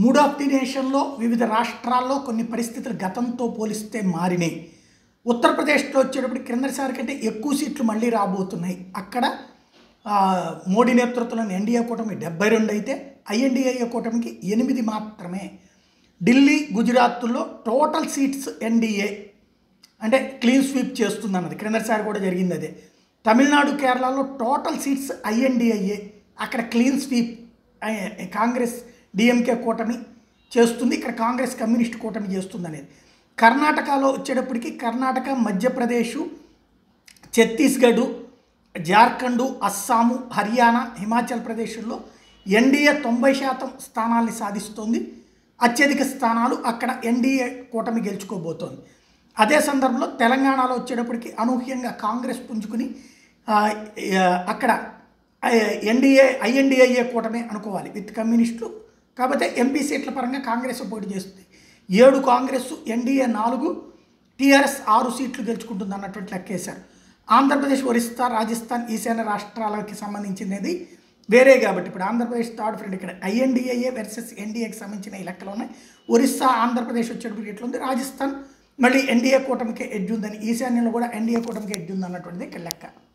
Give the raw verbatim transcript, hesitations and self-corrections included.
Mood of the నేషన్లో వివిధ రాష్ట్రాల్లో కొన్ని పరిస్థితులు గతంతో పోలిస్తే మారినాయి. ఉత్తరప్రదేశ్లో వచ్చేటప్పుడు క్రిందసారి కంటే ఎక్కువ సీట్లు మళ్ళీ రాబోతున్నాయి. అక్కడ మోడీ నేతృత్వంలోని ఎన్డీఏ కూటమి డెబ్బై రెండు అయితే ఐఎన్డీఏ కూటమికి ఎనిమిది మాత్రమే. ఢిల్లీ, గుజరాత్లో టోటల్ సీట్స్ ఎన్డీఏ అంటే క్లీన్ స్వీప్ చేస్తుంది అన్నది క్రిందసారి కూడా జరిగింది అదే. తమిళనాడు, కేరళలో టోటల్ సీట్స్ ఐఎన్డీఏ, అక్కడ క్లీన్ స్వీప్ కాంగ్రెస్ డిఎంకే కూటమి చేస్తుంది, ఇక్కడ కాంగ్రెస్ కమ్యూనిస్ట్ కూటమి చేస్తుంది అనేది. కర్ణాటకలో వచ్చేటప్పటికి కర్ణాటక, మధ్యప్రదేశ్, ఛత్తీస్గఢ్, జార్ఖండ్, అస్సాము, హర్యానా, హిమాచల్ ప్రదేశ్లో ఎన్డీఏ తొంభై శాతం స్థానాల్ని సాధిస్తోంది. అత్యధిక స్థానాలు అక్కడ ఎన్డీఏ కూటమి గెలుచుకోబోతోంది. అదే సందర్భంలో తెలంగాణలో వచ్చేటప్పటికి అనూహ్యంగా కాంగ్రెస్ పుంజుకుని అక్కడ ఎన్డీఏ ఐఎన్డీఏ కూటమి అనుకోవాలి విత్ కమ్యూనిస్టులు. కాకపోతే ఎంపీ సీట్ల పరంగా కాంగ్రెస్ పోటీ చేస్తుంది. ఏడు కాంగ్రెస్, ఎన్డీఏ నాలుగు, టీఆర్ఎస్ ఆరు సీట్లు గెలుచుకుంటుంది అన్నటువంటి లెక్కేశారు. ఆంధ్రప్రదేశ్, ఒరిస్సా, రాజస్థాన్, ఈశాన్య రాష్ట్రాలకి సంబంధించినది వేరే కాబట్టి ఇప్పుడు ఆంధ్రప్రదేశ్ థర్డ్ ఫ్రంట్. ఇక్కడ ఐఎన్డీఏ వర్సెస్ ఎన్డీఏకి సంబంధించిన ఈ లెక్కలు ఉన్నాయి. ఒరిస్సా, ఆంధ్రప్రదేశ్ వచ్చేటప్పటికి ఎట్లుంది, రాజస్థాన్ మళ్ళీ ఎన్డీఏ కూటమికి ఎడ్జ్ ఉందని, ఈశాన్యంలో కూడా ఎన్డీఏ కూటమికి ఎడ్జ్ ఉంది అన్నటువంటిది ఇక్కడ లెక్క.